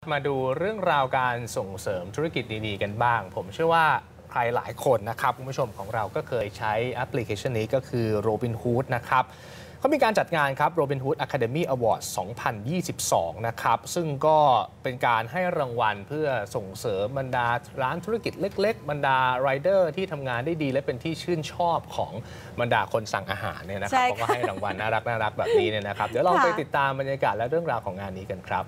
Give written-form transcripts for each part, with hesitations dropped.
มาดูเรื่องราวการส่งเสริมธุรกิจดีๆกันบ้างผมเชื่อว่าใครหลายคนนะครับคุณผู้ชมของเราก็เคยใช้แอปพลิเคชันนี้ก็คือ Robinhood นะครับเขามีการจัดงานครับ Robinhood Academy Awards 2022 นะครับซึ่งก็เป็นการให้รางวัลเพื่อส่งเสริมบรรดาร้านธุรกิจเล็กๆบรรดาไรเดอร์ที่ทำงานได้ดีและเป็นที่ชื่นชอบของบรรดาคนสั่งอาหารเนี่ยนะครับเขาก็ให้รางวัลน่ารักแบบนี้เนี่ยนะครับเดี๋ยวลองไปติดตามบรรยากาศและเรื่องราวของงานนี้กันครับ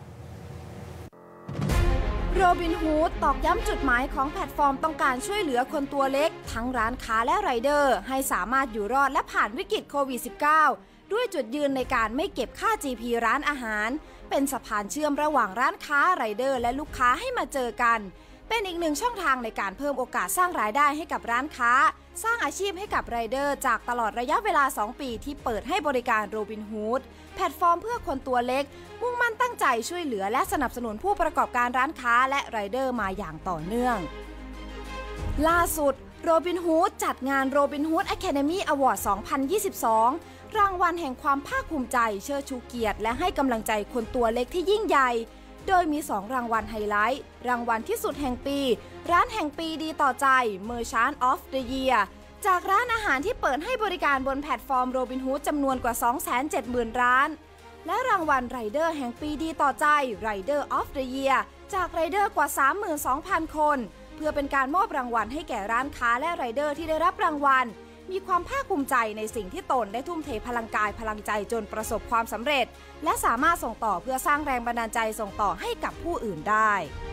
โรบินฮูดตอกย้ำจุดหมายของแพลตฟอร์มต้องการช่วยเหลือคนตัวเล็กทั้งร้านค้าและไรเดอร์ให้สามารถอยู่รอดและผ่านวิกฤตโควิด -19 ด้วยจุดยืนในการไม่เก็บค่า GP ร้านอาหารเป็นสะพานเชื่อมระหว่างร้านค้าไรเดอร์และลูกค้าให้มาเจอกันเป็นอีกหนึ่งช่องทางในการเพิ่มโอกาสสร้างรายได้ให้กับร้านค้าสร้างอาชีพให้กับไรเดอร์จากตลอดระยะเวลา 2 ปีที่เปิดให้บริการโรบินฮูดแพลตฟอร์มเพื่อคนตัวเล็กมุ่งมั่นตั้งใจช่วยเหลือและสนับสนุนผู้ประกอบการร้านค้าและไรเดอร์มาอย่างต่อเนื่องล่าสุดโรบินฮูดจัดงาน Robinhood Academy Award 2022 รางวัลแห่งความภาคภูมิใจเชิดชูเกียรติและให้กำลังใจคนตัวเล็กที่ยิ่งใหญ่โดยมี 2 รางวัลไฮไลท์รางวัลที่สุดแห่งปีร้านแห่งปีดีต่อใจ Merchant of the Year จากร้านอาหารที่เปิดให้บริการบนแพลตฟอร์ม Robinhood จำนวนกว่า 270,000 ร้านและรางวัลไรเดอร์แห่งปีดีต่อใจ Rider of the Year จากไรเดอร์กว่า 32,000 คนเพื่อเป็นการมอบรางวัลให้แก่ร้านค้าและไรเดอร์ที่ได้รับรางวัลมีความภาคภูมิใจในสิ่งที่ตนได้ทุ่มเทพลังกายพลังใจจนประสบความสำเร็จและสามารถส่งต่อเพื่อสร้างแรงบันดาลใจส่งต่อให้กับผู้อื่นได้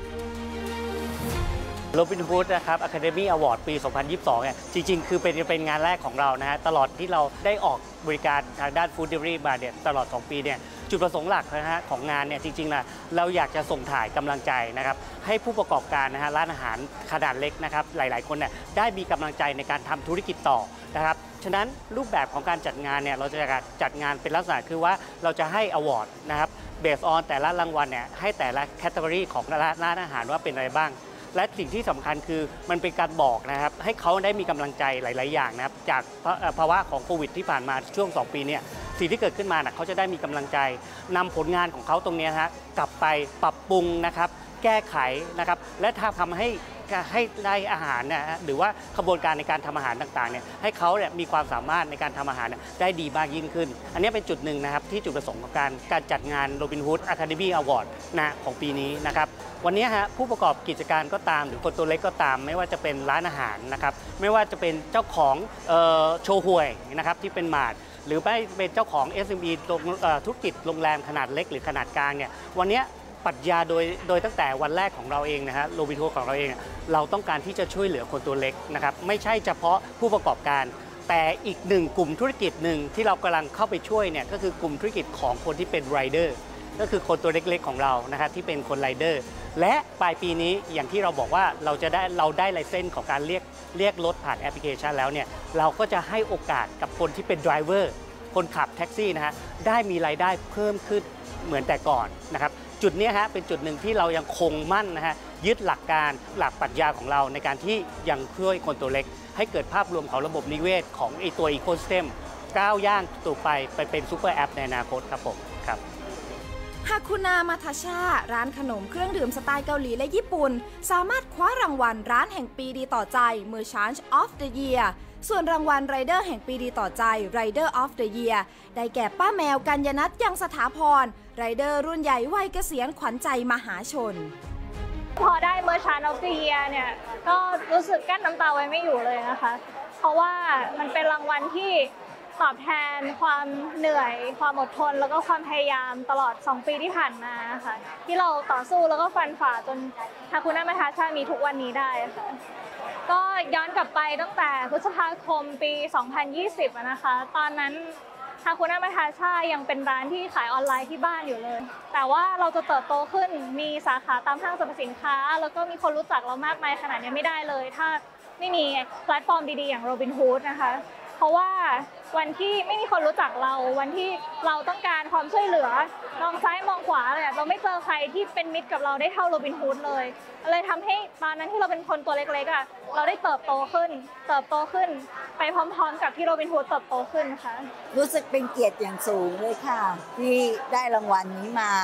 Robinhood นะครับ Academy Award ปี 2022 เนี่ยจริงๆคือเป็นงานแรกของเรานะฮะตลอดที่เราได้ออกบริการทางด้าน Food Delivery มาเนี่ยตลอด 2 ปีเนี่ยจุดประสงค์หลักนะฮะของงานเนี่ยจริงๆนะเราอยากจะส่งถ่ายกำลังใจนะครับให้ผู้ประกอบการนะฮะร้านอาหารขนาดเล็กนะครับหลายๆคนเนี่ยได้มีกำลังใจในการทำธุรกิจต่อนะครับฉะนั้นรูปแบบของการจัดงานเนี่ยเราจะจัดงานเป็นลักษณะคือว่าเราจะให้อวอร์ดนะครับเบสออนแต่ละรางวัลเนี่ยให้แต่ละแคตตาล็อของร้านอาหารว่าเป็นอะไรบ้างและสิ่งที่สำคัญคือมันเป็นการบอกนะครับให้เขาได้มีกำลังใจหลายๆอย่างนะครับจากภาวะของโควิดที่ผ่านมาช่วง2 ปีเนี่ยสิ่งที่เกิดขึ้นมาเขาจะได้มีกำลังใจนำผลงานของเขาตรงนี้กลับไปปรับปรุงนะครับแก้ไขนะครับและทำให้ได้อาหารนะฮะหรือว่าขบวนการในการทำอาหารต่างๆเนี่ยให้เขาเนี่ยมีความสามารถในการทำอาหารได้ดีมากยิ่งขึ้นอันนี้เป็นจุดหนึ่งนะครับที่จุดประสงค์ของการจัดงาน Robinhood Academy Award ของปีนี้นะครับวันนี้ผู้ประกอบกิจการก็ตามหรือคนตัวเล็กก็ตามไม่ว่าจะเป็นร้านอาหารนะครับไม่ว่าจะเป็นเจ้าของโชห่วยนะครับที่เป็นมาร์ทหรือไม่เป็นเจ้าของ SME ธุรกิจโรงแรมขนาดเล็กหรือขนาดกลางเนี่ยวันนี้ปรัชญาโดยตั้งแต่วันแรกของเราเองนะฮะโรบินฮูดของเราเองเราต้องการที่จะช่วยเหลือคนตัวเล็กนะครับไม่ใช่เฉพาะผู้ประกอบการแต่อีกหนึ่งกลุ่มธุรกิจหนึ่งที่เรากำลังเข้าไปช่วยเนี่ยก็คือกลุ่มธุรกิจของคนที่เป็นไรเดอร์ก็คือคนตัวเล็กๆของเรานะครับที่เป็นคนไรเดอร์และปลายปีนี้อย่างที่เราบอกว่าเราได้ไลเซนส์ของการเรียกรถผ่านแอปพลิเคชันแล้วเนี่ยเราก็จะให้โอกาสกับคนที่เป็นไดรเวอร์คนขับแท็กซี่นะฮะได้มีรายได้เพิ่มขึ้นเหมือนแต่ก่อนนะครับจุดนี้เป็นจุดหนึ่งที่เรายังคงมั่นนะฮะยึดหลักปรัชญาของเราในการที่ยังช่วยคนตัวเล็กให้เกิดภาพรวมของระบบนิเวศของตัวอีโคซิสเต็มก้าวย่างต่อไปเป็นซูเปอร์แอปในอนาคตครับผมครับฮาคุนามาทาชาร้านขนมเครื่องดื่มสไตล์เกาหลีและญี่ปุ่นสามารถคว้ารางวัลร้านแห่งปีดีต่อใจ Merchant of the Year ส่วนรางวัลไรเดอร์แห่งปีดีต่อใจ Rider of the Year ได้แก่ป้าแมวกัญญนัทยังสถาพรไรเดอร์รุ่นใหญ่วัยเกษียณขวัญใจมหาชนพอได้ Merchant of the Year เนี่ยก็รู้สึกกั้นน้ำตาไว้ไม่อยู่เลยนะคะเพราะว่ามันเป็นรางวัลที่ตอบแทนความเหนื่อยความอดทนแล้วก็ความพยายามตลอด2 ปีที่ผ่านมาค่ะที่เราต่อสู้แล้วก็ฟันฝ่าจนฮาคุนามาทาชามีทุกวันนี้ได้ค่ะก็ย้อนกลับไปตั้งแต่พฤษภาคมปี 2020 นะคะตอนนั้นฮาคุนามาทาชายังเป็นร้านที่ขายออนไลน์ที่บ้านอยู่เลยแต่ว่าเราจะเติบโตขึ้นมีสาขาตามห้างสรรพสินค้าแล้วก็มีคนรู้จักเรามากมายขนาดนี้ไม่ได้เลยถ้าไม่มีแพลตฟอร์มดีๆอย่าง Robinhood นะคะเพราะว่าวันที่ไม่มีคนรู้จักเราวันที่เราต้องการความช่วยเหลือมองซ้ายมองขวาเลยเราไม่เจอใครที่เป็นมิตรกับเราได้เท่าโรบินฮูดเลยทำให้ตอนนั้นที่เราเป็นคนตัวเล็กๆเราได้เติบโตขึ้นไปพร้อมๆกับที่โรบินฮูดเติบโตขึ้นค่ะรู้สึกเป็นเกียรติอย่างสูงเลยค่ะที่ได้รางวัลนี้มา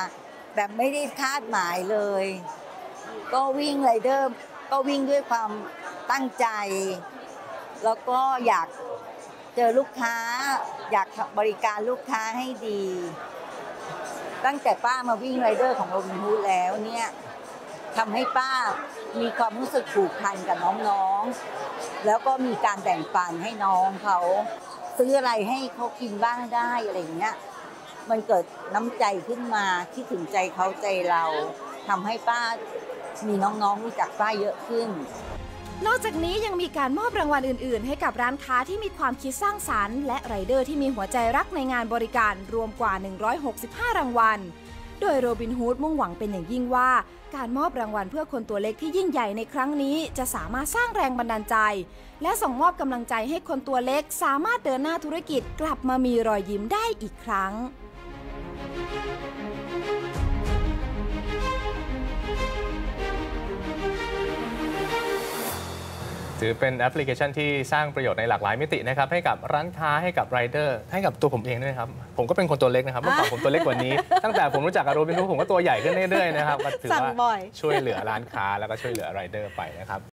แบบไม่ได้คาดหมายเลย ก็วิ่งไรเดอร์ก็วิ่งด้วยความตั้งใจ แล้วก็อยากเจอลูกค้า อยากบริการลูกค้าให้ดี ตั้งแต่ป้ามาวิ่งไรเดอร์ของโรบินฮูดแล้วเนี่ยทำให้ป้ามีความรู้สึกผูกพันกับน้องๆแล้วก็มีการแบ่งปันให้น้องเขาซื้ออะไรให้เขากินบ้างได้อะไรอย่างเงี้ยมันเกิดน้ำใจขึ้นมาคิดถึงใจเขาใจเราทำให้ป้ามีน้องๆรู้จักป้าเยอะขึ้นนอกจากนี้ยังมีการมอบรางวัลอื่นๆให้กับร้านค้าที่มีความคิดสร้างสรรค์และไรเดอร์ที่มีหัวใจรักในงานบริการรวมกว่า165รางวัลโดยโรบินฮูดมุ่งหวังเป็นอย่างยิ่งว่าการมอบรางวัลเพื่อคนตัวเล็กที่ยิ่งใหญ่ในครั้งนี้จะสามารถสร้างแรงบันดาลใจและส่งมอบกำลังใจให้คนตัวเล็กสามารถเดินหน้าธุรกิจกลับมามีรอยยิ้มได้อีกครั้งถือเป็นแอปพลิเคชันที่สร้างประโยชน์ในหลากหลายมิตินะครับให้กับร้านค้าให้กับไรเดอร์ให้กับตัวผมเองด้วยครับผมก็เป็นคนตัวเล็กนะครับเมื่อก่อนผมตัวเล็กกว่านี้ ตั้งแต่ผมรู้จักกับโรบินฮูดผมก็ตัวใหญ่ขึ้นเรื่อยๆนะครับก็ถือว่าช่วยเหลือร้านค้าแล้วก็ช่วยเหลือไรเดอร์ไปนะครับ